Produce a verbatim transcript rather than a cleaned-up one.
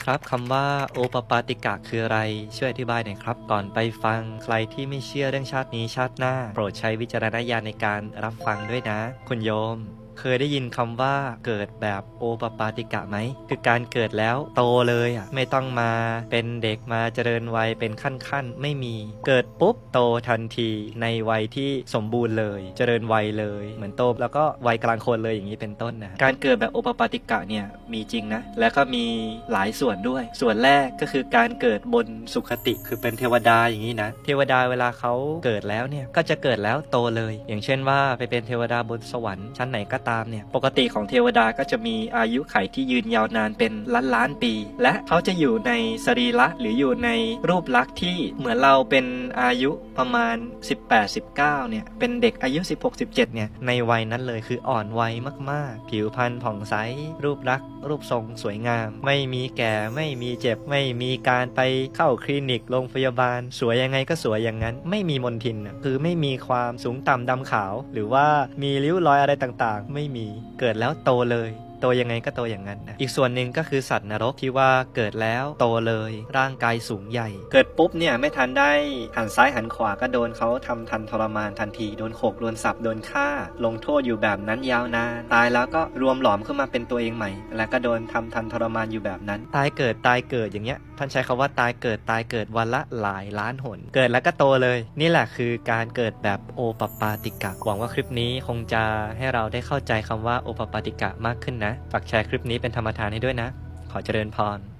ครับคำว่าโอปปาติกะคืออะไรช่วยอธิบายหน่อยครับก่อนไปฟังใครที่ไม่เชื่อเรื่องชาตินี้ชาติหน้าโปรดใช้วิจารณญาณในการรับฟังด้วยนะคุณโยมเคยได้ยินคำว่าเกิดแบบโอปปาติกะไหมคือการเกิดแล้วโตเลยอ่ะไม่ต้องมาเป็นเด็กมาเจริญวัยเป็นขั้นๆไม่มีเกิดปุ๊บโตทันทีในวัยที่สมบูรณ์เลยเจริญวัยเลยเหมือนโตแล้วก็วัยกลางคนเลยอย่างนี้เป็นต้นนะการเกิดแบบโอปปาติกะเนี่ยมีจริงนะแล้วก็มีหลายส่วนด้วยส่วนแรกก็คือการเกิดบนสุคติคือเป็นเทวดาอย่างนี้นะเทวดาเวลาเขาเกิดแล้วเนี่ยก็จะเกิดแล้วโตเลยอย่างเช่นว่าไปเป็นเทวดาบนสวรรค์ชั้นไหนก็ตามเนี่ยปกติของเทวดาก็จะมีอายุไขที่ยืนยาวนานเป็นล้านล้านปีและเขาจะอยู่ในสรีระหรืออยู่ในรูปลักษณ์ที่เหมือนเราเป็นอายุประมาณสิบแปด สิบเก้าเนี่ยเป็นเด็กอายุสิบหก สิบเจ็ดเนี่ยในวัยนั้นเลยคืออ่อนวัยมากๆผิวพรรณผ่องใสรูปลักษณ์รูปทรงสวยงามไม่มีแก่ไม่มีเจ็บไม่มีการไปเข้าคลินิกโรงพยาบาลสวยยังไงก็สวยอย่างนั้นไม่มีมลทินคือไม่มีความสูงต่ำดำขาวหรือว่ามีริ้วรอยอะไรต่างๆไม่มีเกิดแล้วโตเลยโตยังไงก็โตอย่างนั้นนะอีกส่วนหนึ่งก็คือสัตว์นรกที่ว่าเกิดแล้วโตเลยร่างกายสูงใหญ่เกิดปุ๊บเนี่ยไม่ทันได้หันซ้ายหันขวาก็โดนเขาทำทันทรมานทันทีโดนโขกโดนสับโดนฆ่าลงโทษอยู่แบบนั้นยาวนานตายแล้วก็รวมหลอมขึ้นมาเป็นตัวเองใหม่แล้วก็โดนทำทันทรมานอยู่แบบนั้นตายเกิดตายเกิดอย่างเงี้ยท่านใช้คำว่าตายเกิดตายเกิดวันละหลายล้านหนเกิดแล้วก็โตเลยนี่แหละคือการเกิดแบบโอปปาติกะหวังว่าคลิปนี้คงจะให้เราได้เข้าใจคำว่าโอปปาติกะมากขึ้นนะฝากแชร์คลิปนี้เป็นธรรมทานให้ด้วยนะขอเจริญพร